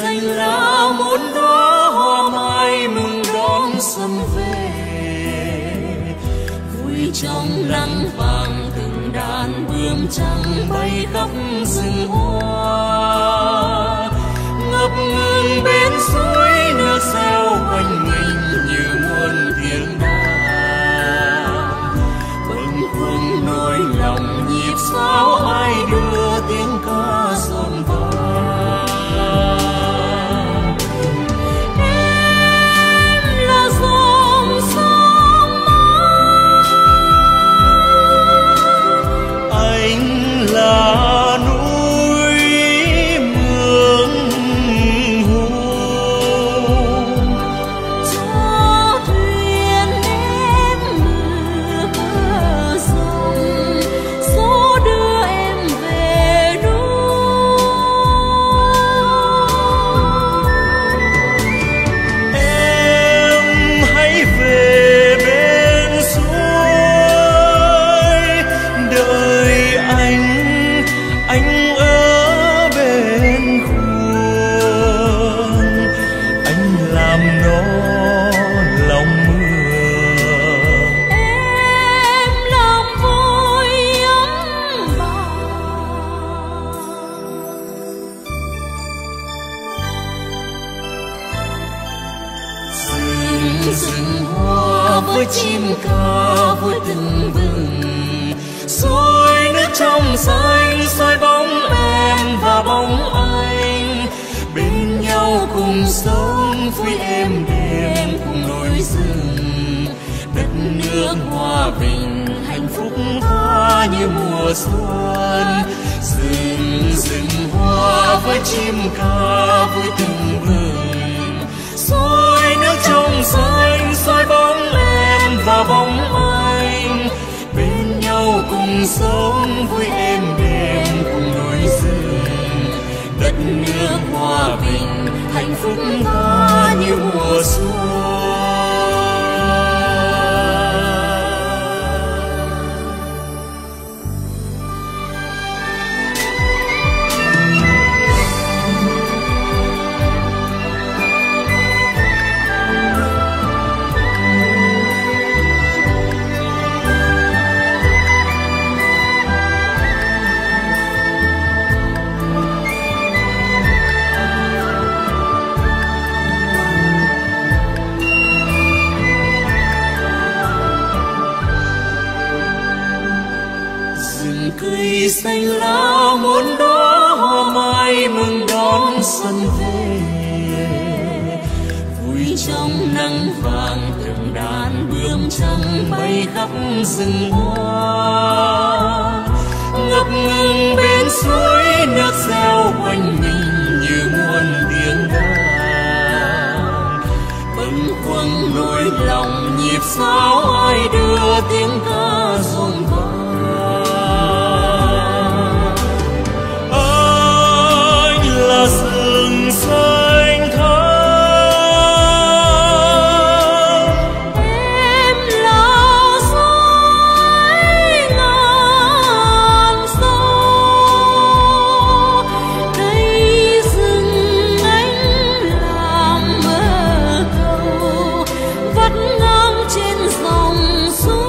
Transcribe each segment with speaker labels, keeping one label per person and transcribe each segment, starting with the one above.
Speaker 1: xanh lá muôn đóa hoa mai mừng đón xuân về. Vui trong nắng vàng từng đàn bướm trắng bay khắp rừng hoa. Ngập ngừng bên suối nước reo quanh mình như muôn tiếng đàn. Bâng khuâng nỗi lòng nhịp sao ai đưa tiếng ca dồn vào. Rừng hoa với chim ca vui tưng bừng, suối nước trong xanh soi bóng em và bóng anh. Bên nhau cùng sống vui êm đềm cùng núi rừng. Đất nước hòa bình hạnh phúc tha như mùa xuân. Rừng hoa với chim ca vui tưng bừng, suối nước trong xanh soi bóng em và bóng anh. Bên nhau cùng sống vui êm đềm cùng núi rừng. Đất nước hòa bình hạnh phúc tha như mùa xuân. Cây xanh lá muôn đóa hoa mai mừng đón xuân về. Vui trong nắng vàng từng đàn bướm trắng bay khắp rừng hoa. Ngập ngừng bên suối nước reo quanh mình như muôn tiếng đàn. Bâng khuâng nỗi lòng nhịp sao ai đưa tiếng ca dồn vào. Rừng xanh thắm,
Speaker 2: em là suối ngàn sâu. Cây rừng anh làm mơ cầu vắt ngang trên dòng suối.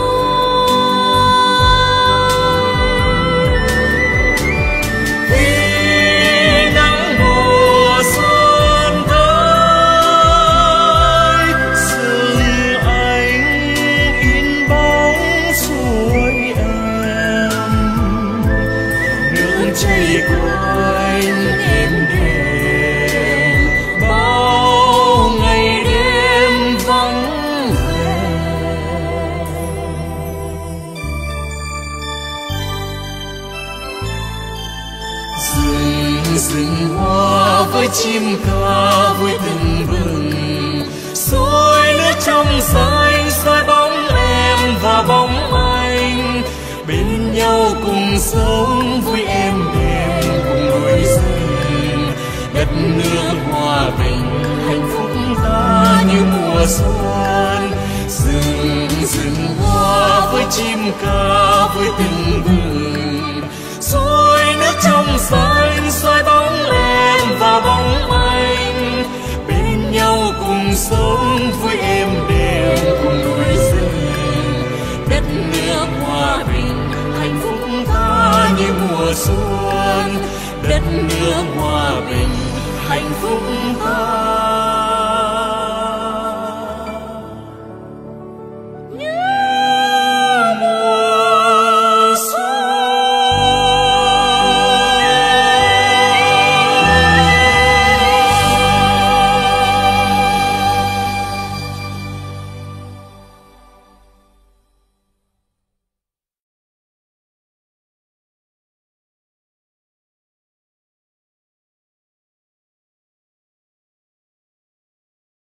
Speaker 1: Chảy quanh êm đềm bao ngày đêm vắng về. Rừng hoa với chim ca vui tưng bừng, suối nước trong xanh soi bóng em và bóng anh. Bên nhau cùng sống vui êm đềm cùng núi rừng. Đất nước hòa bình hạnh phúc ta như mùa xuân. Rừng hoa với chim ca vui tưng bừng, suối nước trong xanh soi bóng em và bóng anh. xuân, đất nước hòa bình hạnh phúc ta.